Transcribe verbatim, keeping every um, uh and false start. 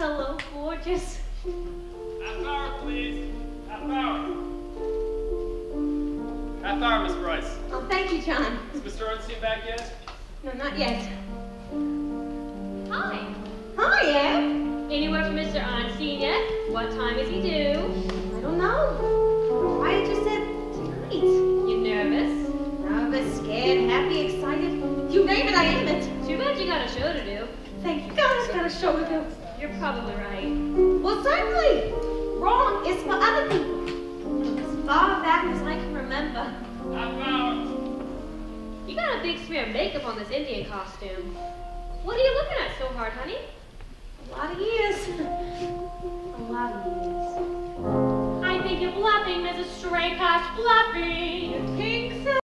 Hello, gorgeous. Half hour, please. Half hour. Half hour, Miss Bryce. Oh, thank you, John. Is Mister Ornstein back yet? No, not yet. Hi. Hi, Ed. Any word from Mister Ornstein yet? What time is he due? I don't know. I just said tonight. You nervous? Nervous, scared, happy, excited. You name it, I am it. Too bad you got a show to do. Thank you. God, I've got a show to do. You're probably right. Well, certainly. Wrong is for other people. As far back as I can remember. Half hour. You got a big smear of makeup on this Indian costume. What are you looking at so hard, honey? A lot of years. A lot of years. I think you're bluffing, Missus Straycock, bluffing. You think so?